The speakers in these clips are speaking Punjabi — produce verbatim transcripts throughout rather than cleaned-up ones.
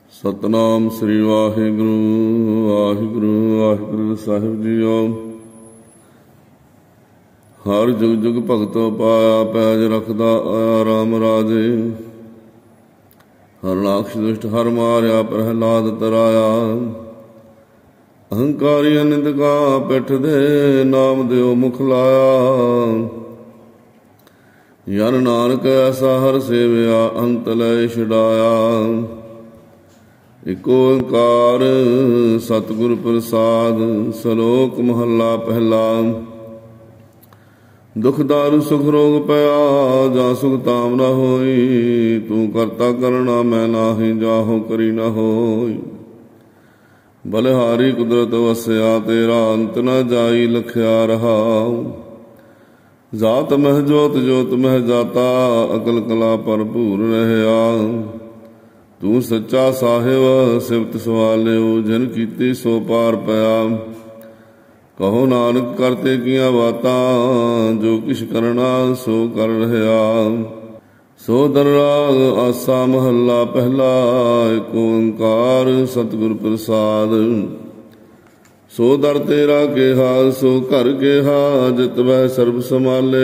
ਸਤਨਾਮ ਸ੍ਰੀ ਵਾਹਿਗੁਰੂ ਵਾਹਿਗੁਰੂ ਵਾਹਿਗੁਰੂ ਸਾਹਿਬ ਜੀਓ। ਹਰ ਜੁਗ ਜੁਗ ਭਗਤੋ ਪਾਇਆ ਪੈਜ ਰਖਦਾ ਆਇਆ ਰਾਮ ਰਾਜੇ। ਹਰਨਾਕਸ਼ ਦੁਸ਼ਟ ਹਰ ਮਾਰਿਆ ਪ੍ਰਹਿਲਾਦ ਤਰਾਇਆ। ਅਹੰਕਾਰੀ ਨਿੰਦਕਾ ਪਿੱਠ ਦੇ ਨਾਮ ਦਿਓ ਮੁਖ ਲਾਇਆ। ਯਨ ਨਾਨਕ ਐਸਾ ਹਰ ਸੇਵਿਆ ਅੰਤ ਲੈ ਛਡਾਇਆ। ਇਕ ਓੰਕਾਰ ਸਤਿਗੁਰ ਪ੍ਰਸਾਦ ਸਲੋਕ ਮਹੱਲਾ ਪਹਿਲਾ। ਦੁਖ ਦਾਰੂ ਸੁਖ ਰੋਗ ਪਿਆ ਜਾਂ ਸੁਖ ਤਾਮ ਨਾ ਹੋਈ। ਤੂੰ ਕਰਤਾ ਕਰਣਾ ਮੈਂ ਨਾਹੀ ਜਾਹੋ ਕਰੀ ਨਾ ਹੋਈ। ਬਲਿਹਾਰੀ ਕੁਦਰਤ ਵਸਿਆ ਤੇਰਾ ਅੰਤ ਨ ਜਾਈ ਲਖਿਆ ਰਹਾਉ। ਜਾਤ ਮਹਿ ਜੋਤ ਜੋਤ ਮਹਿ ਜਾਤਾ ਅਕਲ ਕਲਾ ਭਰਪੂਰ ਰਹਿਆ। ਤੂੰ ਸੱਚਾ ਸਾਹਿਬ ਸਿਫਤ ਸਵਾਲਿਓ ਜਨ ਕੀਤੀ ਸੋ ਪਾਰ ਪਿਆ। ਕਹੋ ਨਾਨਕ ਕਰਤੇ ਕੀਆਂ ਬਾਤਾਂ ਜੋ ਕਿਛ ਕਰਨਾ ਸੋ ਕਰ ਰਹਿਆ। ਸੋ ਦਰ ਰਾਗ ਆਸਾ ਮਹੱਲਾ ਪਹਿਲਾ। ਏਕ ਓੰਕਾਰ ਸਤਿਗੁਰ ਪ੍ਰਸਾਦ। ਸੋ ਦਰ ਤੇਰਾ ਕਿਹਾ ਸੋ ਘਰ ਕਿਹਾ ਜਿਤ ਵੈ ਸਰਬ ਸਮਾਲੇ।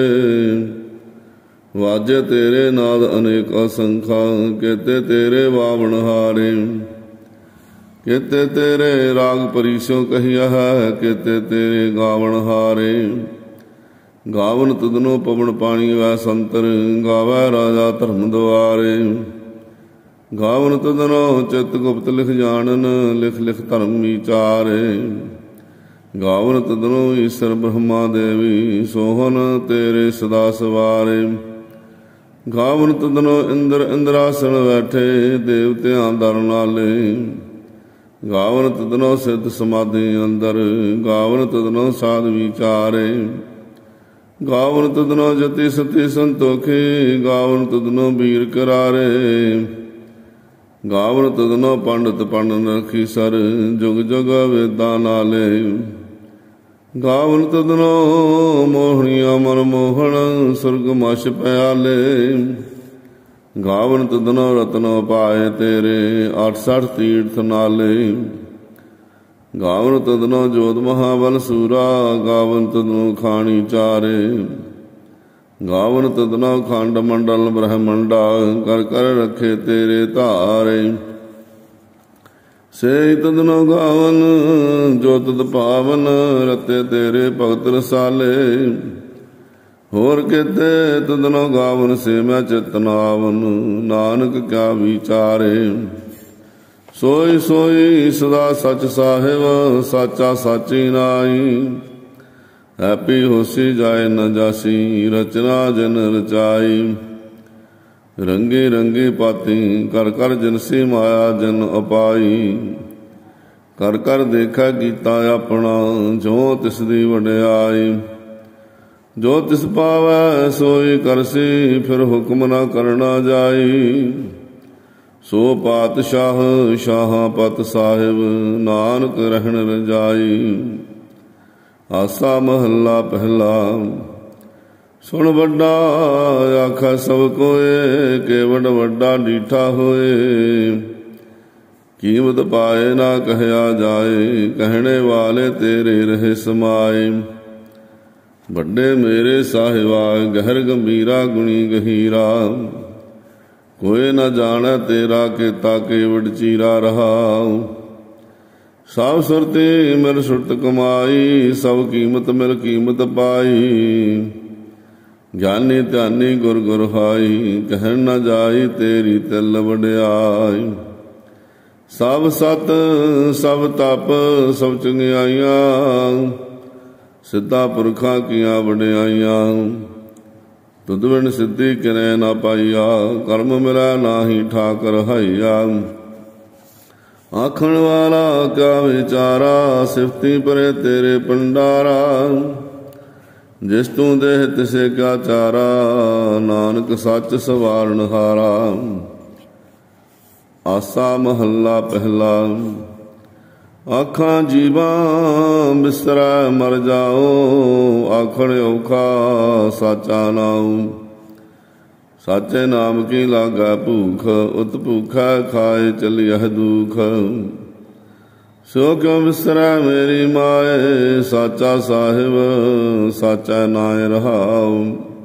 ਵਾਜੇ ਤੇਰੇ ਨਾਦ ਅਨੇਕ ਅਸੰਖਾ ਕੇਤੇ ਤੇਰੇ ਬਾਵਣ ਹਾਰੇ। ਕੇਤੇ ਤੇਰੇ ਰਾਗ ਪਰੀਸੋ ਕਹੀਆ ਹੈ ਕੇਤੇ ਤੇਰੇ ਗਾਵਣ ਹਾਰੇ। ਗਾਵਨ ਤੁਧਨੋ ਪਵਨ ਪਾਣੀ ਵੈ ਸੰਤਰ ਗਾਵੈ ਰਾਜਾ ਧਰਮ ਦੁਆਰੇ। ਗਾਵਨ ਤੁਧਨੋ ਚਿਤ ਗੁਪਤ ਲਿਖ ਜਾਣਨ ਲਿਖ ਲਿਖ ਧਰਮ ਵਿਚਾਰੇ। ਗਾਵਨ ਤੁਧਨੋ ਈਸ਼ਰ ਬ੍ਰਹਮਾ ਦੇਵੀ ਸੋਹਨ ਤੇਰੇ ਸਦਾ ਸਵਾਰੇ। ਗਾਵਨ ਤੁਧਨੋ ਇੰਦਰ ਇੰਦਰਾਸਣ ਬੈਠੇ ਦੇਵਤਿਆਂ ਦਰ ਨਾਲੇ। ਗਾਵਨ ਤੁਧਨੋ ਸਿੱਧ ਸਮਾਧੀ ਅੰਦਰ ਗਾਵਨ ਤੁਧਨੋ ਸਾਧ ਵਿਚਾਰੇ। ਗਾਵਨ ਤੁਧਨੋ ਜਤੀ ਸਤੀ ਸੰਤੋਖੀ ਗਾਵਨ ਤੁਧਨੋ ਵੀਰ ਕਰਾਰੇ। ਗਾਵਨ ਤੁਧਨੋ ਪੰਡਤ ਪੰਡਨ ਰਖੀ ਸਰ ਜੁਗ ਜੁਗ ਵੇਦਾਂ ਨਾਲੇ। ਗਾਵਨ ਤੁਧਨੋ ਮੋਹਣੀਆਂ ਮਨ ਮੋਹਣ ਸੁਰਗ ਮਛ ਪਿਆਲੇ। ਗਾਵਨ ਤੁਧਨੋ ਰਤਨੋ ਪਾਏ ਤੇਰੇ ਅੱਠ ਸਠ ਤੀਰਥ ਨਾਲੇ। ਗਾਵਨ ਤੁਧਨੋ ਜੋਤ ਮਹਾਬਲ ਸੂਰਾ ਗਾਵਨ ਤੁਧਨੋ ਖਾਣੀ ਚਾਰੇ। ਗਾਵਨ ਤੁਧਨੋ ਖੰਡ ਮੰਡਲ ਬ੍ਰਹਮੰਡਾ ਕਰ ਕਰ ਰੱਖੇ ਤੇਰੇ ਧਾਰੇ। ਸੇ ਤੁਧਨੋ ਗਾਵਨ ਜੋ ਤੁਧ ਪਾਵਨ ਰਤੇ ਤੇਰੇ ਭਗਤ ਰਸਾਲੇ। ਹੋਰ ਕਿਤੇ ਤੁਧਨੋ ਗਾਵਨ ਸੇ ਮੈਂ ਚਿਤਨਾਵਨ ਨਾਨਕ ਕਿਆ ਵਿਚਾਰੇ। ਸੋਈ ਸੋਈ ਸਦਾ ਸਚ ਸਾਹਿਬ ਸਾਚਾ ਸਾਚੀ ਨਾਈ। ਹੈਪੀ ਹੋਸੀ ਜਾਏ ਨ ਜਾਸੀ ਰਚਨਾ ਜਨ ਰਚਾਈ। ਰੰਗੇ ਰੰਗੇ ਪਾਤੀ ਕਰ ਕਰ ਜਨਸੀ ਮਾਇਆ ਜਨ ਉਪਾਈ। ਕਰ ਕਰ ਦੇਖਾ ਕੀਤਾ ਆਪਣਾ ਜੋ ਤਿਸ ਦੀ ਵਡਿਆਈ। ਜੋ ਤਿਸ ਪਾਵੈ ਸੋਈ ਕਰਸੀ ਫਿਰ ਹੁਕਮ ਨਾ ਕਰਨਾ ਜਾਈ। ਸੋ ਪਾਤਸ਼ਾਹ ਸ਼ਾਹਾਂ ਪਤ ਸਾਹਿਬ ਨਾਨਕ ਰਹਿਣ ਰਜਾਈ। ਆਸਾ ਮਹੱਲਾ ਪਹਿਲਾ। ਸੁਣ ਵੱਡਾ ਆਖਾ ਸਭ ਕੋਏ ਕੇਵਡ ਵੱਡਾ ਡੀਠਾ ਹੋਏ। ਕੀਮਤ ਪਾਏ ਨਾ ਕਹਿਆ ਜਾਏ ਕਹਿਣੇ ਵਾਲੇ ਤੇਰੇ ਰਹੇ ਸਮਾਏ। ਵੱਡੇ ਮੇਰੇ ਸਾਹਿਬਾ ਗਹਿਰ ਗੰਭੀਰਾ ਗੁਣੀ ਗਹੀਰਾ। ਕੋਈ ਨਾ ਜਾਣੈ ਤੇਰਾ ਕੀਤਾ ਕੇਵਡ ਚੀਰਾ ਰਹਾਉ। ਸਭ ਸੁਰਤੀ ਮਿਲ ਸੁਰਤ ਕਮਾਈ ਸਭ ਕੀਮਤ ਮਿਲ ਕੀਮਤ ਪਾਈ। ਗਿਆਨੀ ਧਿਆਨੀ ਗੁਰ ਗੁਰ ਹਾਈ ਕਹਿਣ ਨਾ ਜਾਈ ਤੇਰੀ ਤਿਲ ਵਡਿਆਈ। ਸਭ ਸਤ ਸਭ ਤਪ ਸਭ ਚੰਗਿਆਈਆਂ ਸਿੱਧਾ ਪੁਰਖਾਂ ਕੀਆਂ ਵਡਿਆਈਆਂ। ਤੁਧ ਬਿਨ ਸਿੱਧੀ ਕਿਨੈ ਨਾ ਪਾਈਆ ਕਰਮ ਮਿਲੈ ਨਾਹੀ ਠਾਕਰ ਹਾਈਆ। ਆਖਣ ਵਾਲਾ ਕਿਆ ਵਿਚਾਰਾ ਸਿਫਤੀ ਪਰੇ ਤੇਰੇ ਪੰਡਾਰਾ। ਜਿਸ ਤੂੰ ਦੇਹ ਤਿਸੇ ਕਿਆ ਚਾਰਾ ਨਾਨਕ ਸੱਚ ਸਵਾਰਨ ਹਾਰਾ। ਆਸਾ ਮਹੱਲਾ ਪਹਿਲਾ। ਆਖਾਂ ਜੀਵਾਂ ਬਿਸਰੈ ਮਰ ਜਾਓ ਆਖਣ ਔਖਾ ਸਾਚਾ ਨਾਉ। ਸਾਚੇ ਨਾਮ ਕੀ ਲਾਗਾ ਭੂਖ, ਉਤ ਭੂਖਾ ਖਾਏ ਚਲਿਆ ਦੁਖ। ਸੋ ਕਿਉ ਵਿਸਰੈ ਮੇਰੀ ਮਾਏ, ਸਾਚਾ ਸਾਹਿਬ ਸਾਚਾ ਨਾਇ ਰਹਾਉ।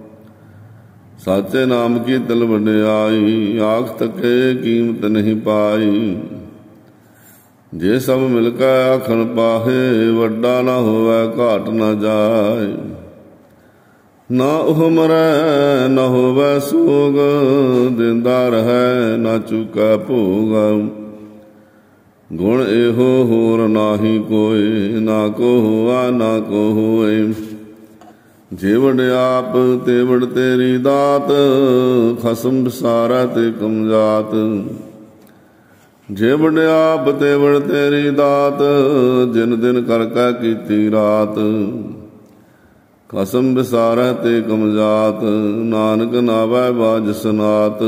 ਸਾਚੇ ਨਾਮ ਕੀ ਤਿਲ ਵਡਿਆਈ, ਆਖ ਤਕੇ ਕੀਮਤ ਨਹੀਂ ਪਾਈ। ਜੇ ਸਭ ਮਿਲ ਕੇ ਆਖਣ ਪਾਹੇ, ਵੱਡਾ ਨਾ ਹੋਵੇ ਘਾਟ ਨਾ ਜਾਏ। ਨਾ ਉਹ ਮਰੈ ਨਾ ਹੋਵੇ ਸੋਗ, ਦਿੰਦਾ ਰਹੈ ਨਾ ਚੁਕੈ ਭੋਗ। ਗੁਣ ਇਹੋ ਹੋਰ ਨਾਹੀ ਕੋਇ, ਨਾ ਕੋ ਹੋਆ ਨਾ ਕੋ ਹੋਏ। ਜੇ ਵਡ ਆਪ ਤੇ ਵਡ ਤੇਰੀ ਦਾਤ, ਖਸਮ ਵਿਸਾਰੈ ਤੇ ਕਮਜਾਤ। ਜੇ ਵਡ ਆਪ ਤੇ ਵਡ ਤੇਰੀ ਦਾਤ, ਜਿਨ ਦਿਨ ਕਰ ਕੈ ਕੀਤੀ ਰਾਤ। ਖਸਮ ਵਿਸਾਰੈ ਤੇ ਕਮਜਾਤ, ਨਾਨਕ ਨਾਵੈ ਬਾਜ ਸਨਾਤ।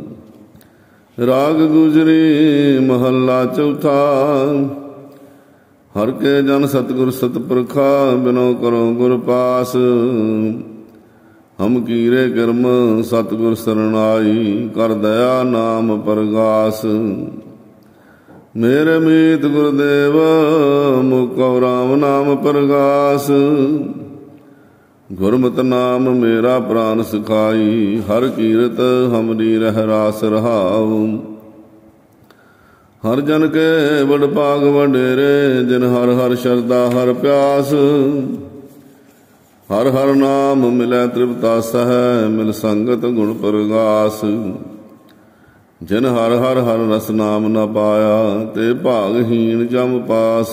ਰਾਗ ਗੁਜਰੀ ਮਹੱਲਾ ਚੌਥਾ। ਹਰ ਕੇ ਜਨ ਸਤਿਗੁਰ ਸਤਿਪੁਰਖਾ, ਬਿਨੋ ਕਰੋ ਗੁਰ ਪਾਸ। ਹਮ ਕੀਰੇ ਕਰਮ ਸਤਿਗੁਰ ਸਰਨਾਈ, ਕਰ ਦਇਆ ਨਾਮ ਪਰਗਾਸ। ਮੇਰੇ ਮੀਤ ਗੁਰਦੇਵ, ਮੁਕਉ ਰਾਮ ਨਾਮ ਪਰਗਾਸ। ਗੁਰਮਤਿ ਨਾਮ ਮੇਰਾ ਪ੍ਰਾਨ ਸਿਖਾਈ, ਹਰ ਕੀਰਤ ਹਮਰੀ ਰਹਿ ਰਾਸ ਰਹਾਉ। ਹਰ ਜਨ ਕੇ ਬੜ ਭਾਗ ਵਡੇਰੇ, ਜਿਨ ਹਰ ਹਰ ਸ਼ਰਧਾ ਹਰ ਪਿਆਸ। ਹਰ ਹਰ ਨਾਮ ਮਿਲੈ ਤ੍ਰਿਪਤਾ ਸਹਿ, ਮਿਲ ਸੰਗਤ ਗੁਣ ਪਰਗਾਸ। ਜਿਨ ਹਰ ਹਰ ਹਰ ਰਸ ਨਾਮ ਨ ਪਾਇਆ, ਤੇ ਭਾਗਹੀਣ ਜਮ ਪਾਸ।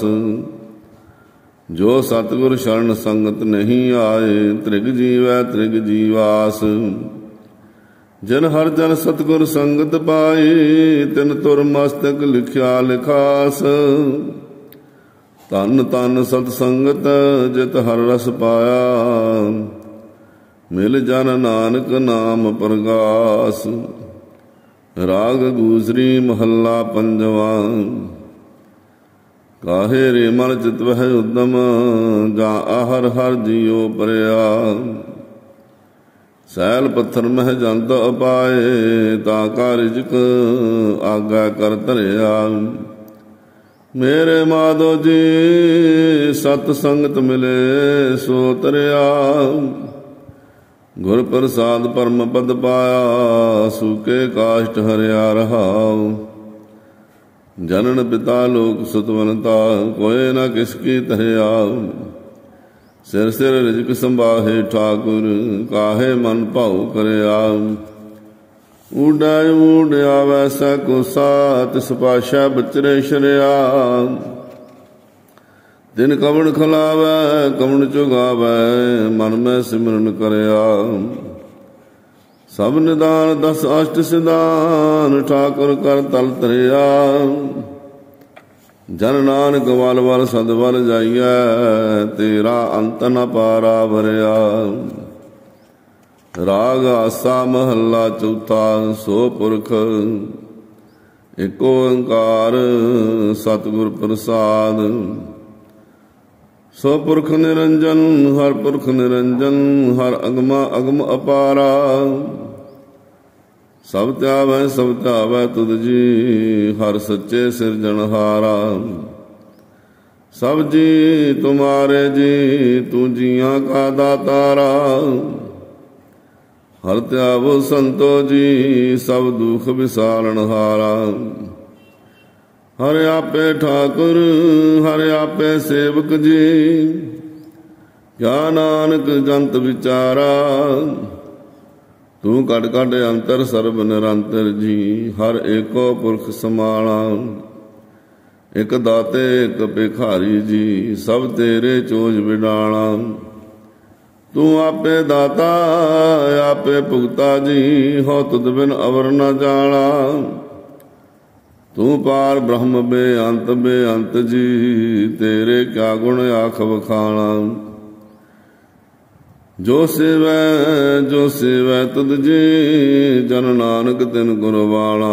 ਜੋ ਸਤਿਗੁਰ ਸ਼ਰਨ ਸੰਗਤ ਨਹੀਂ ਆਏ, ਤ੍ਰਿਗ ਜੀਵੈ ਤ੍ਰਿਗ ਜੀਵਾਸ। ਜਿਨ ਹਰ ਜਨ ਸਤਿਗੁਰ ਸੰਗਤ ਪਾਈ, ਤਿਨ ਤੁਰ ਮਸਤਕ ਲਿਖਿਆ ਲਿਖਾਸ। ਧਨ ਧਨ ਸਤ ਸੰਗਤ, ਜਿਤ ਹਰ ਰਸ ਪਾਇਆ। ਮਿਲ ਜਨ ਨਾਨਕ ਨਾਮ ਪਰਗਾਸ। ਰਾਗ ਗੂਸਰੀ ਮਹੱਲਾ ਪੰਜਵਾ। ਕਾਹੇ ਰੇ ਮਨ ਚਿਤ ਵਹਿ ਉਦਮ, ਜਾਂ ਆਹਰ ਹਰ ਜੀਉ ਪਰਿਆ। ਸੈਲ ਪੱਥਰ ਮਹਿ ਜੰਤ ਅਪਾਏ, ਤਾਂ ਕਾ ਰਿਜਕ ਆਗਾ ਕਰ ਧਰਿਆ। ਮੇਰੇ ਮਾਧੋ ਜੀ ਸਤ ਸੰਗਤ ਮਿਲੇ ਸੋ ਤਰਿਆ। ਗੁਰ ਪ੍ਰਸਾਦ ਪਰਮ ਪਦ ਪਾਇਆ, ਸੂਕੇ ਕਾਸ਼ਟ ਹਰਿਆ ਰਹਾਉ। ਜਨਨ ਪਿਤਾ ਲੋਕ ਸੁਤਵਨਤਾ, ਕੋਏ ਨਾ ਕਿਸ ਕੀ ਤਰਿਆ। ਸਿਰ ਸਿਰ ਰਿਜਕ ਸੰਭਾਹੇ ਠਾਕੁਰ, ਕਾਹੇ ਮਨ ਭਾਉ ਕਰਿਆ। ਊਡਾ ਊਡ ਆਵੈ ਸੈ ਕੋਸਾ, ਤਿਸ ਪਾਸ਼ਾ ਬਚਰੇ ਸ਼ਰਿਆ। ਦਿਨ ਕਵਣ ਖਲਾਵੈ ਕਵਣ ਚੁਗਾਵੈ, ਮਨ ਮੈਂ ਸਿਮਰਨ ਕਰਿਆ। ਸਭ ਨਿਦਾਨ ਦਸ ਅਸ਼ਟ ਸਿਧਾਨ, ਠਾਕੁਰ ਕਰ ਤਲ ਧਰਿਆ। ਜਨ ਨਾਨਕ ਵਲ ਵਲ ਸਦ ਵਲ ਜਾਈਐ, ਤੇਰਾ ਅੰਤ ਨ ਪਾਰਾ ਭਰਿਆ। ਰਾਗ ਆਸਾ ਮਹੱਲਾ ਚੌਥਾ। ਸੋ ਪੁਰਖ ਇਕ ਓੰਕਾਰ, ਸਤਿਗੁਰ ਪ੍ਰਸਾਦ। ਸੋ ਪੁਰਖ ਨਿਰੰਜਨ, ਹਰ ਪੁਰਖ ਨਿਰੰਜਨ। ਹਰ ਅਗਮਾ ਅਗਮ ਅਪਾਰਾ। ਸਭ ਧਿਆਵੈ ਸਭ ਧਿਆਵੈ ਤੁਧ ਜੀ, ਹਰ ਸੱਚੇ ਸਿਰਜਣਹਾਰਾ। ਸਭ ਜੀ ਤੁਮਾਰੇ ਜੀ, ਤੂੰ ਜੀਆਂ ਕਾ ਦਾਤਾਰਾ। ਹਰ ਧਿਆਵੋ ਸੰਤੋ ਜੀ, ਸਭ ਦੁਖ ਵਿਸਾਰਣਹਾਰਾ। ਹਰ ਆਪੇ ਠਾਕੁਰ, ਹਰ ਆਪੇ ਸੇਵਕ ਜੀ। ਕਿਆ ਨਾਨਕ ਜੰਤ ਵਿਚਾਰਾ। ਤੂੰ ਕਟ ਕਟ ਅੰਤਰ ਸਰਬ ਨਿਰੰਤਰ ਜੀ, ਹਰ ਏਕੋ ਪੁਰਖ ਸਮਾਲਾ। ਇਕ ਦਾਤੇ ਇਕ ਭਿਖਾਰੀ ਜੀ, ਸਭ ਤੇਰੇ ਚੋਜ ਵਿਡਾਲਾ। ਤੂੰ ਆਪੇ ਦਾਤਾ ਆਪੇ ਭੁਗਤਾ ਜੀ, ਹੋ ਤੁਧ ਬਿਨ ਅਵਰ ਨ ਜਾਣਾ। ਤੂੰ ਪਾਰ ਬ੍ਰਹਮ ਬੇਅੰਤ ਬੇਅੰਤ ਜੀ, ਤੇਰੇ ਕਿਆ ਗੁਣ ਆਖ ਵਖਾਣਾ। ਜੋ ਸੇਵੈ ਜੋ ਸੇਵੈ ਤੁਧ ਜੀ, ਜਨ ਨਾਨਕ ਤਿਨ ਗੁਰ ਵਾਲਾ।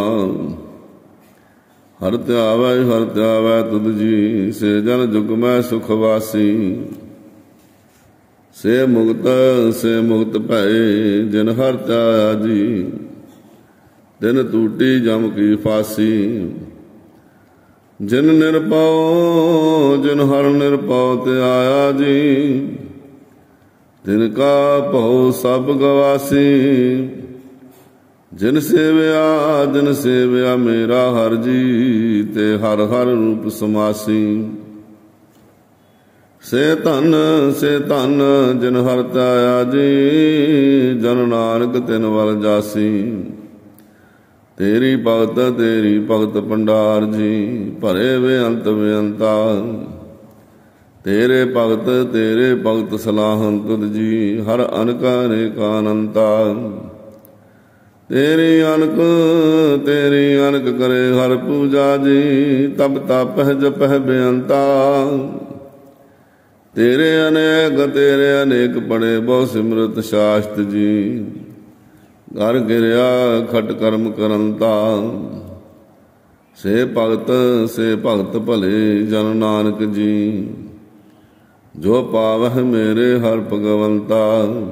ਹਰ ਧਿਆਵੈ ਹਰ ਧਿਆਵੈ ਤੁਧ ਜੀ, ਸੇ ਜਨ ਜੁਗ ਮੈਂ ਸੁਖ ਵਾਸੀ। ਸੇ ਮੁਕਤ ਸੇ ਮੁਕਤ ਭਏ ਜਿਨ ਹਰਿ ਧਿਆਇਆ ਜੀ। ਤਿਨ ਟੂਟੀ ਜਮ ਕੀ ਫਾਸੀ ਜਿਨ ਨਿਰਭਉ ਜਿਨ ਹਰਿ ਨਿਰਭਉ ਧਿਆਇਆ ਜੀ। ਤਿਨ ਕਾ ਭਉ ਸਭ ਗਵਾਸੀ ਜਿਨ ਸੇਵਿਆ ਜਿਨ ਸੇਵਿਆ ਮੇਰਾ ਹਰਿ ਜੀ। ਤੇ ਹਰਿ ਹਰਿ ਰੂਪ ਸਮਾਸੀ ਸੇ ਧਨ ਸੇ ਧਨ ਜਿਨ ਹਰਿ ਧਿਆਇਆ ਜੀ। ਜਨ ਨਾਨਕ ਤਿਨ ਵਲ ਜਾਸੀ ਤੇਰੀ ਭਗਤ ਤੇਰੀ ਭਗਤ ਭੰਡਾਰ ਜੀ। ਭਰੇ ਬੇਅੰਤ ਬੇਅੰਤਾ ਤੇਰੇ ਭਗਤ ਤੇਰੇ ਭਗਤ ਸਲਾਹਨ ਤੁਧ ਜੀ। ਹਰ ਅਨਕ ਅਨੇਕਾ ਅਨੰਤਾ ਤੇਰੀ ਅਨਕ ਤੇਰੀ ਅਨਕ ਕਰੇ ਹਰ ਪੂਜਾ ਜੀ। ਤਬ ਤਪਹਿ ਜਪਹਿ ਬੇਅੰਤਾ ਤੇਰੇ ਅਨੇਕ ਤੇਰੇ ਅਨੇਕ ਪੜੇ ਬਹੁ ਸਿਮਰਤ ਸ਼ਾਸਤ ਜੀ। ਘਰ ਗਿਰਿਆ ਖਟ ਕਰਮ ਕਰੰਤਾ ਸੇ ਭਗਤ ਸੇ ਭਗਤ ਭਲੇ ਜਨ ਨਾਨਕ ਜੀ। ਜੋ ਪਾਵਹਿ ਮੇਰੇ ਹਰਿ ਭਗਵੰਤਾ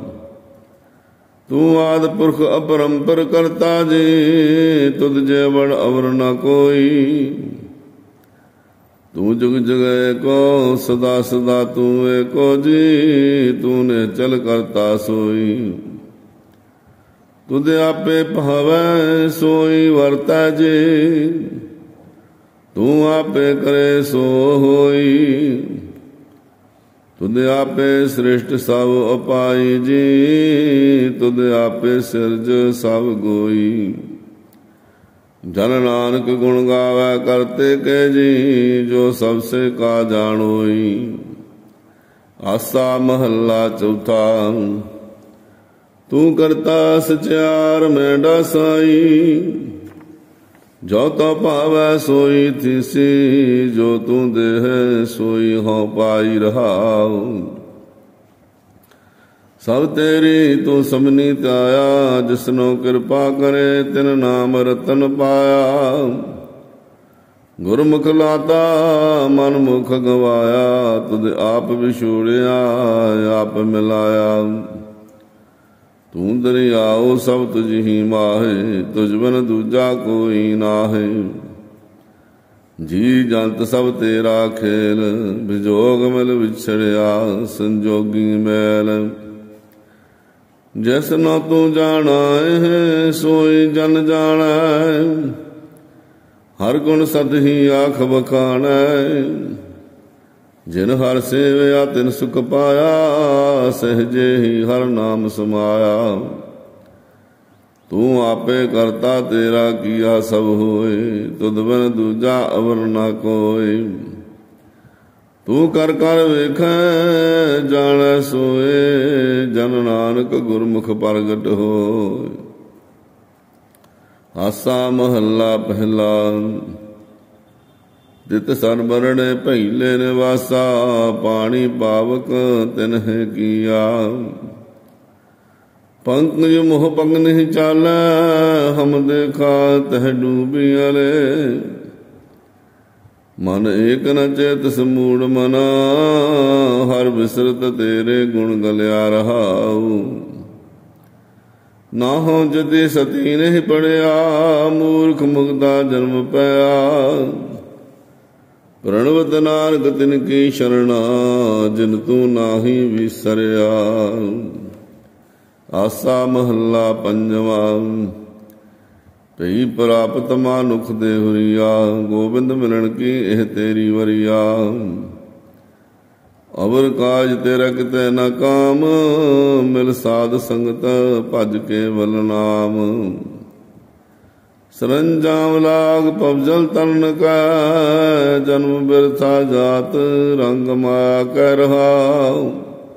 ਤੂੰ ਆਦਿ ਪੁਰਖ ਅਪਰੰਪਰ ਕਰਤਾ ਜੀ। ਤੁਧ ਜੇ ਵਡ ਅਵਰ ਨ ਕੋਈ ਤੂੰ ਜੁਗ ਜੁਗ ਏਕੋ ਸਦਾ ਸਦਾ ਤੂੰ ਏਕੋ ਜੀ। ਤੂੰ ਨੇ ਚਲ ਕਰਤਾ ਸੋਈ ਤੁਧ ਆਪੇ ਭਾਵੈ ਸੋਈ ਵਰਤੈ ਜੀ। ਤੂੰ ਆਪੇ ਕਰੇ ਸੋ ਹੋਈ ਤੁਧ ਆਪੇ ਸ੍ਰਿਸ਼ਟ ਸਭ ਉਪਾਈ ਜੀ। ਤੁਧ ਆਪੇ ਸਿਰਜ ਸਭ ਗੋਈ ਜਨ ਨਾਨਕ ਗੁਣ ਗਾਵੈ ਕਰਤੇ ਕੇ ਜੀ। ਜੋ ਸਭ ਸੇ ਕਾ ਜਾਣੋਈ ਆਸਾ ਮਹੱਲਾ ਚੌਥਾ। ਤੂੰ ਕਰਤਾ ਸਚਿਆਰ ਮੈਂ ਡਾਸਾਈ ਜੋ ਤੋ ਭਾਵੈ ਸੋਈ ਥੀਸੀ। ਜੋ ਤੂੰ ਦੇਹ ਸੋਈ ਹਉ ਪਾਈ ਰਹਾਉ ਸਭ ਤੇਰੀ ਤੂੰ ਸਭਨੀ ਧਿਆਇਆ। ਜਿਸਨੋ ਕਿਰਪਾ ਕਰੇ ਤਿਨ ਨਾਮ ਰਤਨ ਪਾਇਆ। ਗੁਰਮੁਖ ਲਾਤਾ ਮਨ ਮੁਖ ਗਵਾਇਆ। ਤੁਧ ਆਪ ਵਿਛੋੜਿਆ ਆਪ ਮਿਲਾਇਆ। ਤੂੰ ਦਰਿਆਉ ਸਭ ਤੁਝ ਹੀ ਮਾਹੇ ਤੁਝ ਬਿਨ ਦੂਜਾ ਕੋਈ ਨਾਹੇ। ਜੀ ਜੰਤ ਸਭ ਤੇਰਾ ਖੇਲ ਵਿਜੋਗ ਮਿਲ ਵਿਛੜਿਆ ਸੰਜੋਗੀ ਮੈਲ। ਜਿਸ ਨੂੰ ਤੂੰ ਜਾਣਾ ਹੈ ਸੋਈ ਜਨ ਜਾਣੈ। ਹਰ ਗੁਣ ਸਦ ਹੀ ਆਖ ਬਖਾਣੈ। ਜਿਨ ਹਰਿ ਸੇਵਿਆ ਤਿਨ ਸੁਖ ਪਾਇਆ। ਸਹਿਜੇ ਹੀ ਹਰਿ ਨਾਮ ਸਮਾਇਆ। ਤੂੰ ਆਪੇ ਕਰਤਾ ਤੇਰਾ ਕੀਆ ਸਭ ਹੋਏ। ਤੁਧ ਬਿਨ ਦੂਜਾ ਅਵਰ ਨ ਕੋਇ। ਤੂੰ ਕਰ ਕਰ ਵੇਖੈ ਜਾਣੈ ਸੋਏ। ਜਨ ਨਾਨਕ ਗੁਰਮੁਖ ਪ੍ਰਗਟ ਹੋਇ। ਆਸਾ ਮਹੱਲਾ ਪਹਿਲਾ। ਤਿਤ ਸਰਬਰਣੇ ਪਹਿਲੇ ਨਿਵਾਸਾ। ਪਾਣੀ ਪਾਵਕ ਤਿਨਹਿ ਕੀਆ। ਪੰਕਜ ਮੋਹ ਪੰਗ ਨਹੀਂ ਚਾਲੈ। ਹਮ ਦੇਖਾ ਤਹ ਡੂਬੀਅਲੇ। ਮਨ ਏਕ ਨ ਚੇਤ ਸਮੂੜ ਮਨਾ। ਹਰ ਬਿਸਰਤ ਤੇਰੇ ਗੁਣ ਗਲਿਆ ਰਹਾਉ। ਨਾਹੋ ਜਤੀ ਸਤੀ ਨਹੀਂ ਪੜਿਆ। ਮੂਰਖ ਮੁਗਦਾ ਜਨਮ ਪਿਆ। ਪ੍ਰਣਵਤ ਨਾਨਕ ਤਿਨ ਕੀ ਸ਼ਰਣਾ। ਜਿਨ ਤੂੰ ਨਾਹੀ ਵਿਸਰਿਆ। ਆਸਾ ਮਹੱਲਾ ਪੰਜਵਾ। ਪਈ ਪ੍ਰਾਪਤ ਮਾਨੁਖ ਦੇ ਹੁਰੀਆ। ਗੋਬਿੰਦ ਮਿਲਣ ਕੀ ਇਹ ਤੇਰੀ ਵਰੀਆ। ਅਵਰ ਕਾਜ ਤੇਰਾ ਕਿਤੇ ਨ ਕਾਮ। ਮਿਲ ਸਾਧ ਸੰਗਤ ਭਜ ਕੇ ਵਲ ਨਾਮ। ਸਰੰਜਾਮ ਲਾਗ ਪਵਜਲ ਤਰਨ ਕੈ। ਜਨਮ ਬਿਰਥਾ ਜਾਤ ਰੰਗ ਮਾਇਆ ਕਹਿ ਰਹਾਉ।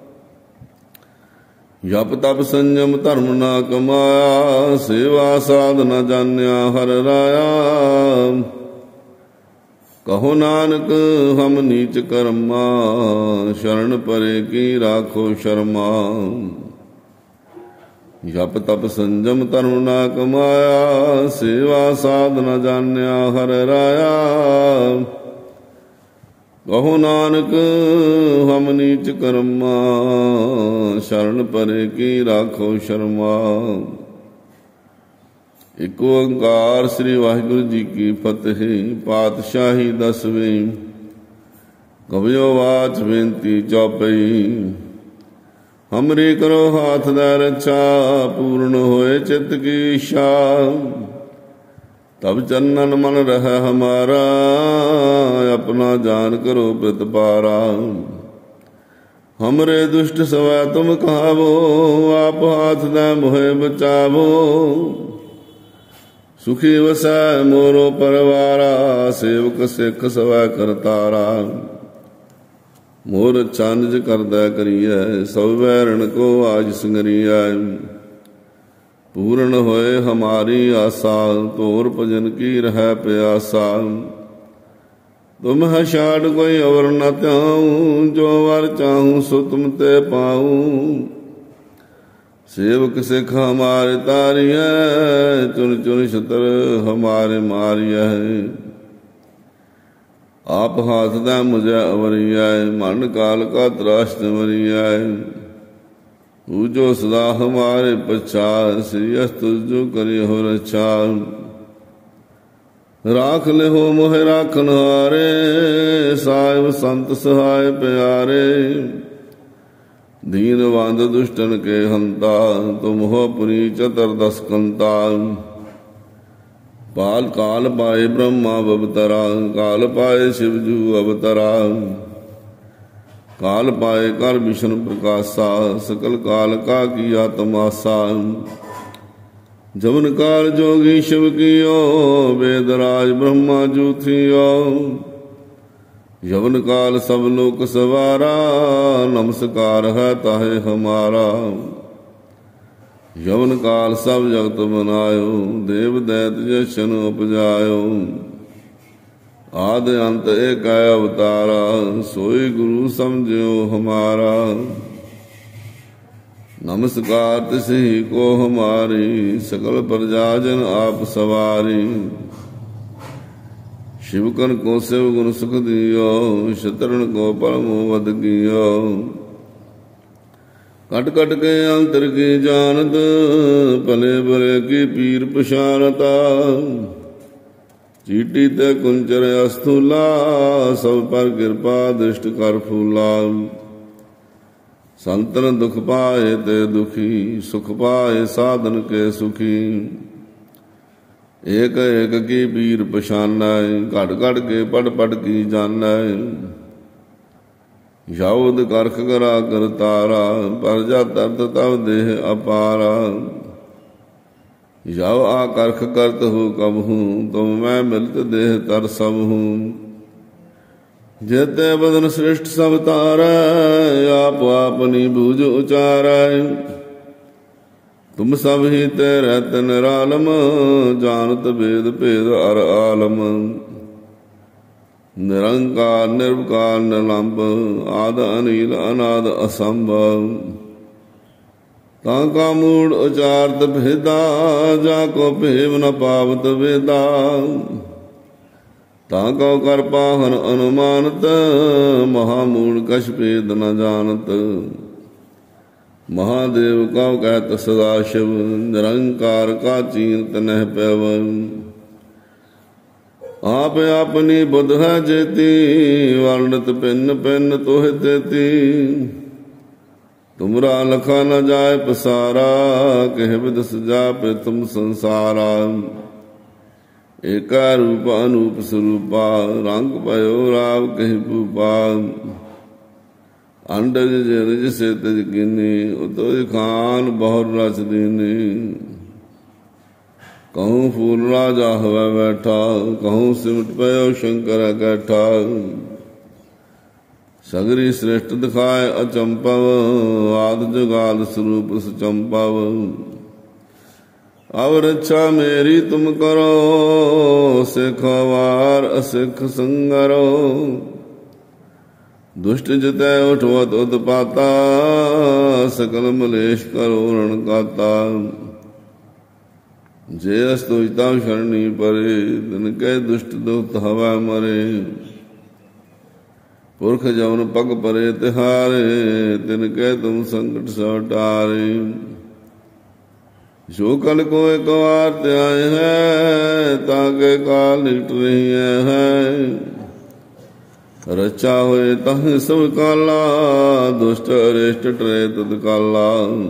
ਜਪ ਤਪ ਸੰਜਮ ਧਰਮ ਨਾ ਕਮਾਇਆ। ਸੇਵਾ ਸਾਧ ਨ ਜਾਣਿਆ ਹਰ ਰਾਇਆ। ਕਹੋ ਨਾਨਕ ਹਮ ਨੀਚ ਕਰਮਾ। ਸ਼ਰਨ ਪਰੇ ਕੀ ਰਾਖੋ ਸ਼ਰਮਾ। ਜਪ ਤਪ ਸੰਜਮ ਧਰਮ ਨਾ ਕਮਾਇਆ। ਸੇਵਾ ਸਾਧ ਨ ਜਾਣਿਆ ਹਰ ਰਾਇਆ। कहो नानक हम नीच कर्मा, शरण परे की राखो शर्मा। एक ओंकार श्री वाहिगुरु जी की फतेह। पातशाही दसवीं। कवियो वाच बेनती चौपई। हमरी करो हाथ दै रक्षा, पूर्ण होए चित्त की इच्छा। तब चरणन मन रह हमारा, अपना जान करो प्रतिपारा। हमरे दुष्ट सवै तुम कहावो, आप हाथ दै मोहे बचावो। सुखी वसै मोरो परवारा, सेवक सिख सवै करतारा। मोर अच्छा निज करदै करियै, सब वैरण को आज संगरियै। पूर्ण होए हमारी आशा, तोर भजन की रह प्यासा। तुम है छाड़ कोई और न त्याऊं, जो वर चाहूं सो तुम ते पाऊं। सेवक सिख हमारे तारिय, चुन चुन छतर हमारे मारिय। आप हाथ दै मुझे अवरिय, मन काल का त्रास्त मरिय। पूजो सदा हमारे पछा, श्री अस्तु जो करि हो रक्षा। राख ले हो मोहे राखन हारे, साहिब संत सहाय प्यारे। दीन बांध दुष्टन के हंता, तुम हो पुरी चतर दस कंता। पाल काल पाए ब्रह्मा बबतरा, काल पाए शिवजू अवतरा। काल पाए कर विष्णु प्रकाशा, सकल काल का किया तमाशा। जवन काल जोगी शिव कियो, वेदराज ब्रह्मा जू थियो। यवन काल सब लोक सवारा, नमस्कार है ताहे हमारा। यवन काल सब जगत बनायो, देव दैत जशन उपजायो। आदि अंत एक अवतारा, सोई गुरु समझो हमारा। नमस्कार तिसही को हमारी, सकल प्रजाजन आप सवारी। शिवकन को शिव गुण सुख दियो, शत्रुन को परमो वध कियो। कट कट के अंतर की जानत, भले भले की पीर पशानता। चीटी ते कुंचर अस्थूला, सब पर कृपा दृष्ट कर फूला। संतन दुख पाए ते दुखी, सुख पाए साधन के सुखी। एक एक की पीर पछानै, घट घट के पट पट की जानै। याउद करख करा कर तारा, परजा तरत तब देह अपारा। जाओ आकर्ख करत हो कब हूँ, तुम मैं मिलत देह तर सब हूँ। जेते बदन श्रेष्ठ सब तारै, आप अपनी बूझ उचारै। तुम सब ही ते रहत निरालम, जानत वेद भेद अर आलम। निरंकार निर्विकार निलंब, आद अनिल अनाद असंभव। ताका मूड उचारत भेदा, जाको भेव न पावत वेदा। ताको कर पाहन अनुमानत, महामूड कछ भेद न जानत। महादेव का कहत सदाशिव, निरंकार का चीरत नह पैवन। आप अपनी बुध है जेती, वर्णत पिन पिन तोह देती। तुमरा लखा न जाय पसारा, कह विदस जाप तुम संसारा। एका रूप अनूप स्वरूपा, रंग पयो राव कहि भूपा। अंडज जरज से तज गिनी, उतोज खान बहुर रच दीनी। कहूँ फूल राजा हवा बैठा, कहूँ सिमट पयो शंकर कैठा। सगरी श्रेष्ठ दिखाए अचंपव, आद जुगाद स्वरूप सुचंपव। अब रक्षा मेरी तुम करो, सिख वार असिख संगरो। दुष्ट जितै उठवत उत्पाता, सकल मलेश करो रण गाता। जे अस्तुता शरणी परे, तिनके दुष्ट दुख हवा मरे। ਪੁਰਖ ਜਮਨ ਪਗ ਪਰੇ ਤਿਹਾਰੇ, ਤਿਨ ਕਹਿ ਤੁਮ ਸੰਕਟ ਸੋ ਟਾਰੇ। ਜੋ ਕਲ ਕੋ ਇੱਕ ਵਾਰ ਧਿਆਏ ਹੈ, ਤਾਂ ਕੇ ਕਾਲ ਨਿਕਟ ਰਹੀ ਹੈ। ਰਚਾ ਹੋਏ ਤਹ ਸਭ ਕਾਲਾ, ਦੁਸ਼ਟ ਅਰਿਸ਼ਟ ਟਰੇ ਤਦ ਕਾਲਾ।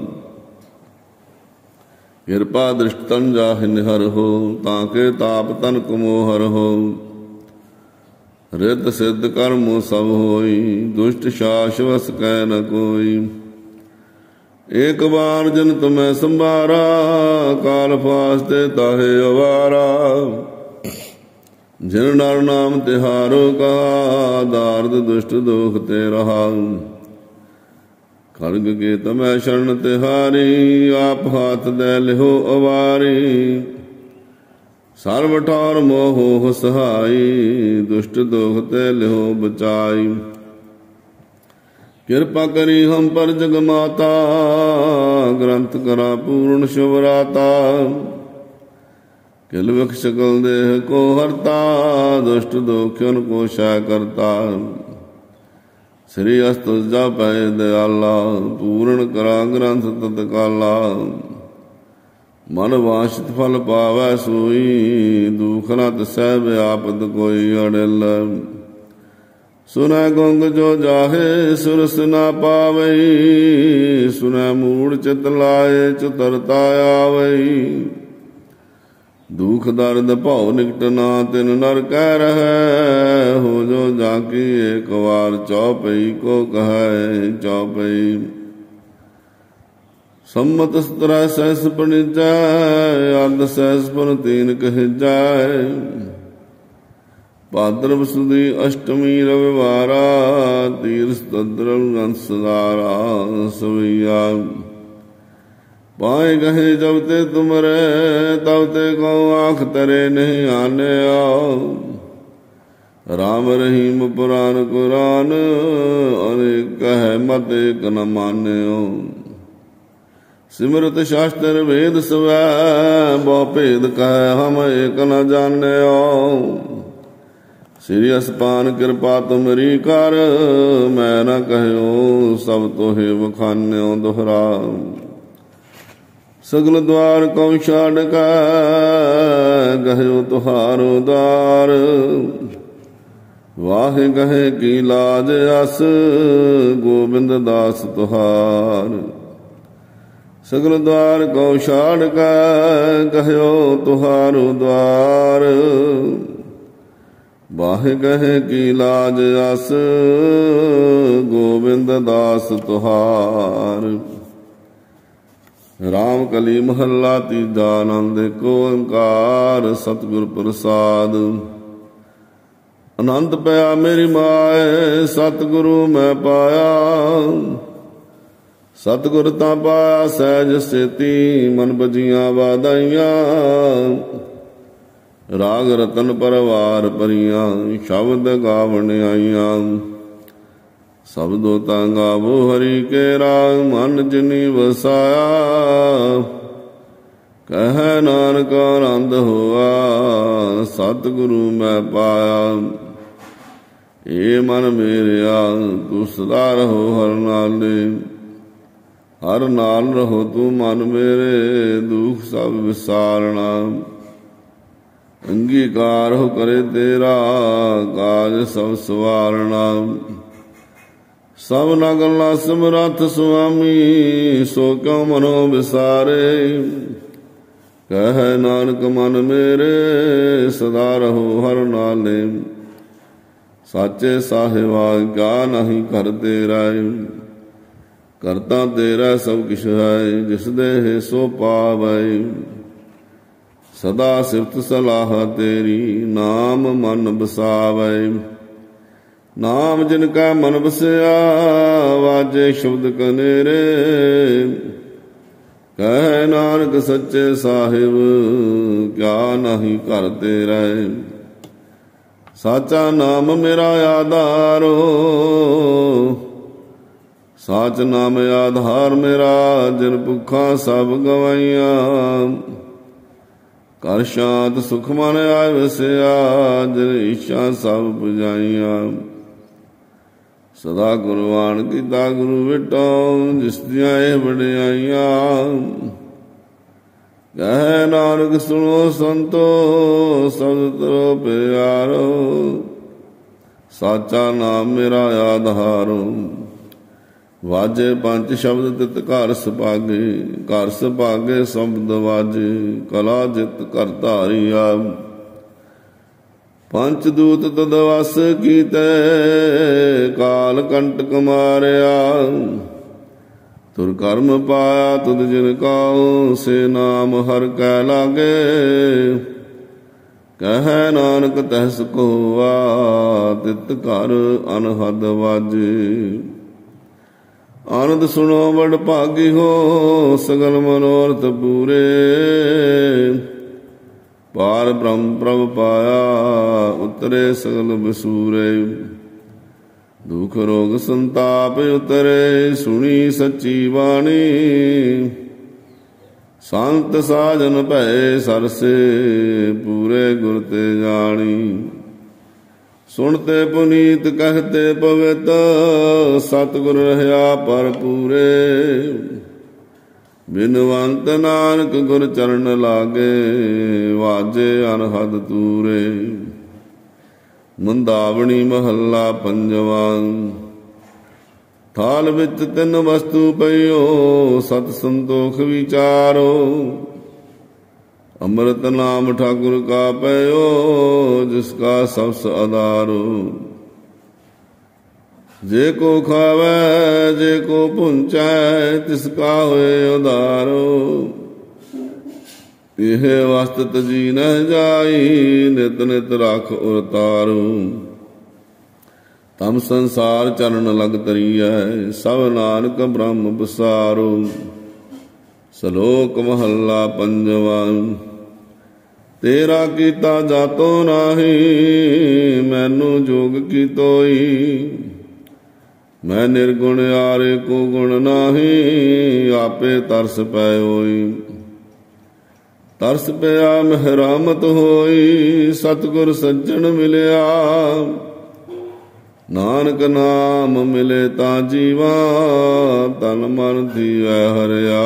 ਕਿਰਪਾ ਦ੍ਰਿਸ਼ਟ ਤਨ ਜਾਹਿ ਨਿਹਰ ਹੋ, ਤਾਂ ਕੇ ਤਾਪ ਤਨ ਕੁਮੋ ਹਰ ਹੋ। ਰਿੱਧ ਸਿੱਧ ਕਰਮ ਸਭ ਹੋਈ, ਦੁਸ਼ਟ ਸ਼ਾਸ ਵਸ ਕਹਿ ਨ ਕੋਈ। ਏਕ ਬਾਰ ਜਨ ਤੁਮੈ ਸੰਭਾਰਾ, ਕਾਲ ਫਾਸਤੇ ਤਾਹੇ ਅਵਾਰਾ। ਜਿਨ ਨਰ ਨਾਮ ਤਿਹਾਰੋ ਕਹਾ, ਦਾਰਦ ਦੁਸ਼ਟ ਦੋਖ ਤੇ ਰਹਾ। ਖੜਗ ਕੇ ਤਮੈ ਸ਼ਰਨ ਤਿਹਾਰੀ, ਆਪ ਹਾਥ ਦੈ ਲਿਹੋ ਅਵਾਰੀ। ਸਰਬ ਠਾਰ ਮੋਹ ਸਹਾਈ, ਦੁਸ਼ਟ ਦੋਖ ਤੇ ਲਿਹੋ ਬਚਾਈ। ਕਿਰਪਾ ਕਰੀ ਹਮ ਪਰ ਜਗ ਮਾਤਾ, ਗ੍ਰੰਥ ਕਰਾ ਪੂਰਨ ਸ਼ੁਭਰਾਤਾ। ਕਿਲ ਵਿਖ ਸਕਲ ਦੇਹ ਕੋ ਹਰਤਾ, ਦੁਸ਼ਟ ਦੋਖਿਅਨ ਕੋ ਸ਼ੈ ਕਰਤਾ। ਸ੍ਰੀ ਅਸਤ ਜਾ ਪੈ ਦਿਆਲਾ, ਪੂਰਨ ਕਰਾ ਗ੍ਰੰਥ ਤਤ ਕਾਲਾ। ਮਨ ਵਾਸ਼ਿਤ ਫਲ ਪਾਵੈ ਸੋਈ, ਦੁਖ ਨ ਤਿਸੈ ਵਿਆਪਤ ਕੋਈ ਅੜਿਲ। ਸੁਨੈ ਗੁੰਗ ਜੋ ਜਾਹੇ ਸੁਰਸ ਨਾ ਪਾਵਈ, ਸੁਨੈ ਮੂੜ ਚਿਤ ਲਾਏ ਚਤੁਰਤਾ ਆਵਈ। ਦੁਖ ਦਰਦ ਭਉ ਨਿਕਟ ਨਾ ਤਿਨ ਨਰ ਕਹਿ ਰਹੈ, ਹੋ ਜੋ ਜਾ ਕੀ ਏਕ ਵਾਰ ਚੌਪਈ ਕੋ ਕਹੈ ਚੌਪਈ। ਸੰਮਤ ਸਤਰੈ ਸਹਿਸ ਪਣਿਜੈ, ਅਰਧ ਸਹਿਸ ਪਨ ਤੀਨ ਕਹਿਜੈ। ਭਾਦਰਵ ਸੁਦੀ ਅਸ਼ਟਮੀ ਰਵਿਵਾਰਾ, ਤੀਰਥ ਤਦਰਵ ਗੰਥ ਸਦਾਰਾ ਸਵਈਆ। ਪਾਏ ਗਹੇ ਜਬ ਤੇ ਤੁਮਰੇ, ਤਬ ਤੇ ਕਉ ਆਖ ਤਰੇ ਨਹੀਂ ਆਨਿਆ। ਰਾਮ ਰਹੀਮ ਪੁਰਾਨ ਕੁਰਾਨ, ਅਨੇਕ ਕਹੈ ਮਤ ਏਕ ਨ ਮਾਨਿਓ। ਸਿਮਰਤ ਸ਼ਾਸਤਰ ਵੇਦ ਸਵੈ, ਬਹੁ ਭੇਦ ਕਹਿ ਹਮ ਏਕ ਨ ਜਾਣਿਓ। ਸ੍ਰੀ ਅਸਪਾਨ ਕਿਰਪਾ ਤੁਮਰੀ ਕਰ, ਮੈਂ ਨ ਕਹਿਓ ਸਭ ਤੋਹਿ ਵਖਾਨਿਓ ਦੁਹਰਾ। ਸਗਲ ਦਵਾਰ ਕਉ ਛਾੜ ਕੈ, ਗਹਿਓ ਤੁਹਾਰੋ ਦਾਰ। ਵਾਹਿ ਗਹੇ ਕੀ ਲਾਜ ਅਸ, ਗੋਬਿੰਦ ਦਾਸ ਤੁਹਾਰ। ਸਗਲ ਦਵਾਰ ਕਉ ਛਾੜ ਕੈ, ਗਹਿਓ ਤੁਹਾਰੋ ਦਵਾਰ। ਵਾਹਿ ਗਹੇ ਕੀ ਲਾਜ ਅਸ, ਗੋਬਿੰਦ ਦਾਸ ਤੁਹਾਰ। ਰਾਮ ਕਲੀ ਮਹੱਲਾ ਤੀਜਾ, ਆਨੰਦ ਏਕ ਓੰਕਾਰ ਸਤਿਗੁਰ ਪ੍ਰਸਾਦ। ਆਨੰਦ ਪਿਆ ਮੇਰੀ ਮਾਏ, ਸਤਿਗੁਰੂ ਮੈਂ ਪਾਇਆ। ਸਤਿਗੁਰ ਤਾਂ ਪਾਇਆ ਸਹਿਜ ਸੇਤੀ, ਮਨ ਬਜੀਆਂ ਵਾਦਾਈਆਂ। ਰਾਗ ਰਤਨ ਪਰਵਾਰ ਭਰੀਆਂ, ਸ਼ਬਦ ਗਾਵਣ ਆਈਆਂ। ਸਬਦੋ ਤਾਂ ਗਾਵੋ ਹਰੀ ਕੇ ਰਾਗ, ਮਨ ਜਿਨੀ ਵਸਾਇਆ। ਕਹਿ ਨਾਨਕ ਆਨੰਦ ਹੋਆ, ਸਤਿਗੁਰੂ ਮੈਂ ਪਾਇਆ। ਏ ਮਨ ਮੇਰਿਆ ਤੂੰ ਸਦਾ ਰਹੋ ਹਰ ਨਾਲੇ, ਹਰ ਨਾਲ ਰਹੋ ਤੂੰ ਮਨ ਮੇਰੇ, ਦੁਖ ਸਭ ਵਿਸਾਰਣਾ। ਅੰਗੀਕਾਰ ਹੋ ਕਰੇ ਤੇਰਾ, ਕਾਜ ਸਭ ਸਵਾਰਣਾ। ਸਭ ਨ ਗੱਲਾਂ ਸਮਰੱਥ ਸੁਆਮੀ, ਸੋ ਕਿਉ ਮਨੋ ਵਿਸਾਰੇ। ਕਹਿ ਨਾਨਕ ਮਨ ਮੇਰੇ, ਸਦਾ ਰਹੋ ਹਰ ਨਾਲੇ। ਸਾਚੇ ਸਾਹਿਬਾ ਕਿਆ ਨਹੀਂ ਕਰ ਤੇਰਾ, ਕਰਤਾ ਤੇਰਾ ਸਭ ਕਿਛ ਹੈ। ਜਿਸ ਦੇ ਸੋ ਪਾਵੈ, ਸਦਾ ਸਿਫਤ ਸਲਾਹ ਤੇਰੀ, ਨਾਮ ਮਨ ਬਸਾਵੈ। ਨਾਮ ਜਿਨ ਕਾ ਮਨ ਬਸਿਆ, ਵਾਜੇ ਸ਼ਬਦ ਕਨੇਰੇ। ਕਹਿ ਨਾਨਕ ਸੱਚੇ ਸਾਹਿਬ, ਕਿਆ ਨਹੀਂ ਘਰ ਤੇਰਾ। ਸਾਚਾ ਨਾਮ ਮੇਰਾ ਆਧਾਰੋ, ਸਾਚ ਨਾਮ ਆਧਾਰ ਮੇਰਾ। ਜਿਨ ਭੁੱਖਾਂ ਸਭ ਗਵਾਈਆਂ, ਕਰ ਸ਼ਾਂਤ ਸੁਖ ਮਨ ਆਇ ਵਸਿਆ। ਜਿਨ ਇੱਛਾ ਸਭ ਪੁਜਾਈਆਂ, ਸਦਾ ਕੁਰਬਾਨ ਕੀਤਾ ਗੁਰੂ ਬਿਟੋ, ਜਿਸ ਦੀਆਂ ਇਹ ਵਡਿਆਈਆਂ। ਕਹਿ ਨਾਨਕ ਸੁਣੋ ਸੰਤੋ, ਸਬਦ ਤਰੋ ਪਿਆਰੋ। ਸਾਚਾ ਨਾਮ ਮੇਰਾ ਆਧਾਰੋ। ਵਾਜੇ ਪੰਜ ਸ਼ਬਦ ਤਿਤ ਘਰ ਸੁਭਾਗੇ, ਘਰ ਸੁਭਾਗੇ ਸ਼ਬਦ ਵਾਜੇ। ਕਲਾ ਜਿਤ ਘਰ ਧਾਰੀਆ, ਪੰਚ ਦੂਤ ਤਦ ਵਸ ਕੀਤੇ। ਕਾਲ ਕੰਟਕ ਮਾਰਿਆ, ਤੁਰ ਕਰਮ ਪਾਇਆ ਤੁਧ ਜਿਨ ਕਾਉ। ਸੇ ਨਾਮ ਹਰਿ ਕੈ ਲਾਗੇ, ਕਹਿ ਨਾਨਕ ਤਹਿਸ ਕੋਆ। ਤਿਤ ਘਰ ਅਨਹਦ ਵਾਜੇ। ਆਨੰਦ ਸੁਣੋ ਬੜ ਭਾਗੀ ਹੋ, ਸਗਲ ਮਨੋਰਥ ਪੂਰੇ। ਪਾਰ ਬ੍ਰਹਮ ਪ੍ਰਭ ਪਾਇਆ, ਉਤਰੇ ਸਗਲ ਬਸੂਰੇ। ਦੁਖ ਰੋਗ ਸੰਤਾਪ ਉਤਰੇ, ਸੁਣੀ ਸੱਚੀ ਬਾਣੀ। ਸੰਤ ਸਾਜਨ ਭੈ ਸਰਸੇ, ਪੂਰੇ ਗੁਰ ਤੇ ਜਾਣੀ। ਸੁਣਤੇ ਪੁਨੀਤ ਕਹਤੇ ਪਵਿੱਤ, ਸਤਿਗੁਰ ਰਹਿਆ ਭਰਪੂਰੇ। ਬਿਨਵੰਤ ਨਾਨਕ ਗੁਰ ਚਰਨ ਲਾਗੇ, ਵਾਜੇ ਅਨਹਦ ਤੂਰੇ। ਮੰਦਾਵਣੀ ਮਹੱਲਾ ਪੰਜਵਾ। ਥਾਲ ਵਿੱਚ ਤਿੰਨ ਵਸਤੂ ਪਈਓ, ਸਤ ਸੰਤੋਖ ਵਿਚਾਰੋ। ਅੰਮ੍ਰਿਤ ਨਾਮ ਠਾਕੁਰ ਕਾ ਪਇਓ, ਜਿਸ ਕਾ ਸਬਸ ਆਧਾਰੋ। ਜੇ ਕੋ ਖਾਵੈ ਜੇ ਕੋ ਪੁੰਚੈ, ਤਿਸ ਕਾ ਹੋਏ ਉਧਾਰੋ। ਇਹ ਵਸਤ ਤਜੀ ਨ ਜਾਈ, ਨਿਤ ਨਿਤ ਰਖ ਉਰ ਤਾਰੂ। ਤਮ ਸੰਸਾਰ ਚਰਨ ਲਗ ਤਰੀਐ, ਸਭ ਨਾਨਕ ਬ੍ਰਹਮ ਬਸਾਰੋ। ਸ਼ਲੋਕ ਮਹੱਲਾ ਪੰਜਵਾ। ਤੇਰਾ ਕੀਤਾ ਜਾਤੋ ਨਾਹੀ, ਮੈਨੂੰ ਜੋਗ ਕੀ ਤੋਈ। ਮੈਂ ਨਿਰਗੁਣ ਆਰੇ ਕੋ ਗੁਣ ਨਾਹੀ, ਆਪੇ ਤਰਸ ਪੈ ਹੋਈ। ਤਰਸ ਪਿਆ ਮਹਿਰਾਮਤ ਹੋਈ, ਸਤਿਗੁਰ ਸੱਜਣ ਮਿਲਿਆ। ਨਾਨਕ ਨਾਮ ਮਿਲੇ ਤਾਂ ਜੀਵਾ, ਤਨ ਮਨ ਧੀਵੈ ਹਰਿਆ।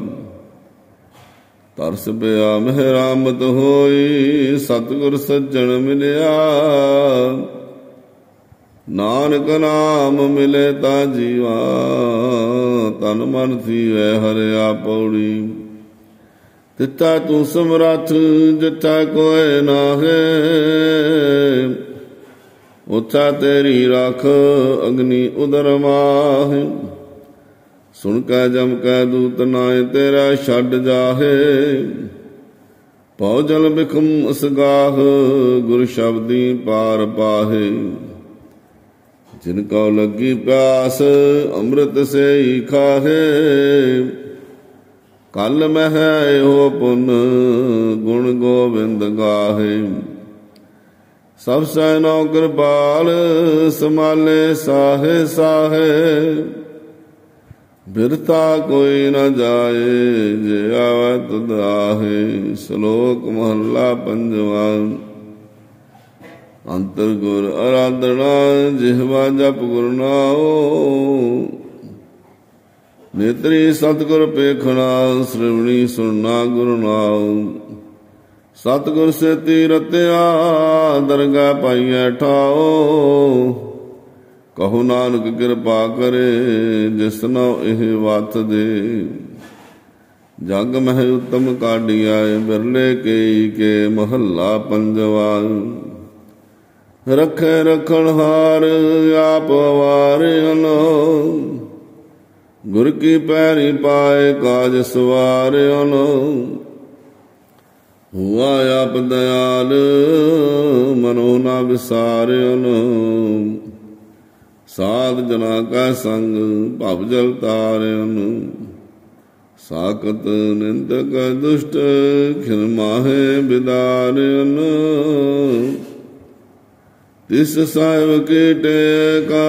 ਤਰਸ ਪਿਆ ਮਹਿਰਾਮਤ ਹੋਈ, ਸਤਿਗੁਰ ਸੱਜਣ ਮਿਲਿਆ। ਨਾਨਕ ਨਾਮ ਮਿਲੇ ਤਾਂ ਜੀਵਾ, ਤਨ ਮਨ ਧੀਵੈ ਹਰਿਆ। ਪੌੜੀ। ਤਿੱਥਾ ਤੂੰ ਸਮਰੱਥ, ਜਿੱਥਾ ਕੋਇ ਨਾਹੇ। ਉੱਥਾ ਤੇਰੀ ਰੱਖ, ਅਗਨੀ ਉਦਰ ਮਾਹੇ। ਸੁਣ ਕੈ ਜਮ ਕੈ ਦੂਤ, ਨਾਏ ਤੇਰਾ ਛੱਡ ਜਾਹੇ। ਪਉ ਜਲ ਬਿਖਮ ਅਸਗਾਹ, ਗੁਰ ਸ਼ਬਦੀ ਪਾਰ ਪਾਹੇ। ਜਿਨ ਕਉ ਲੱਗੀ ਪਿਆਸ, ਅੰਮ੍ਰਿਤ ਸੇਈ ਖਾਹੇ। ਕਲ ਮਹਿ ਇਹੋ ਪੁਨ, ਗੁਣ ਗੋਬਿੰਦ ਗਾਹੇ। ਸਭ ਸੈ ਨੋ ਕਿਰਪਾਲ, ਸਮਾਲੇ ਸਾਹੇ ਸਾਹੇ। ਬਿਰਤਾ ਕੋਈ ਨ ਜਾਏ, ਜੇ ਆਵੈ ਤੁਧ ਆਹੇ। ਸ਼ਲੋਕ ਮਹੱਲਾ ਪੰਜਵਾ। ਅੰਤਰ ਗੁਰ ਆਰਾਧਨਾ, ਜਿਹਵਾ ਜਪ ਗੁਰ ਨਾਉ। ਨੇਤਰੀ ਸਤਿਗੁਰ ਪੇਖਣਾ, ਸ਼੍ਰਵਣੀ ਸੁਣਨਾ ਗੁਰੂ ਨਾਉ। ਸਤਿਗੁਰ ਸੇਤੀ ਰਤਿਆ, ਦਰਗਾਹ ਪਾਈਐ ਠਾਉ। ਕਹੋ ਨਾਨਕ ਕਿਰਪਾ ਕਰੇ, ਜਿਸ ਨਉ ਇਹ ਵਤ ਦੇ। ਜਗ ਮਹਿ ਉਤਮ ਕਾਢੀਆ, ਬਿਰਲੇ ਕੇਈ ਕੇ ਮਹੱਲਾ ਪੰਜਵਾ। ਰਖੈ ਰਖਣ ਹਾਰ, ਆਪ ਵਾਰਿਆਨ। ਗੁਰ ਕੀ ਪੈਰੀ ਪਾਏ, ਕਾਜ ਸਵਾਰਿਆਨ। ਹੁਆ ਆਪ ਦਇਆਲ, ਮਨੋ ਨਾ ਵਿਸਾਰਿਆਨ। ਸਾਧ ਜਨਾ ਕਾ ਸੰਗ, ਭਵ ਜਲ ਤਾਰਿਆਨ। ਸਾਕਤ ਨਿੰਦਕ ਦੁਸ਼ਟ, ਖਿਨ ਮਾਹੇ ਬਿਦਾਰਿਆਨ। ਤਿਸ ਸਾਹਿਬ ਕੀ ਟੇਕਾ,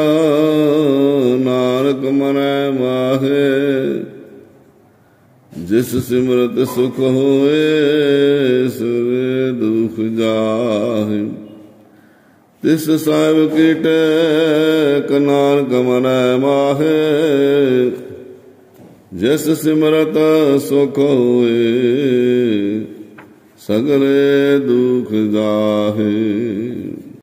ਨਾਨਕ ਮਨੈ ਮਾਹੇ। ਜਿਸ ਸਿਮਰਤ ਸੁਖ ਹੋਏ, ਸਵੇ ਦੁਖ ਜਾਹੇ। तिस साहिब कीटे नानक मन माहे जिस सिमरत सुख होए सगले दुख जाहे।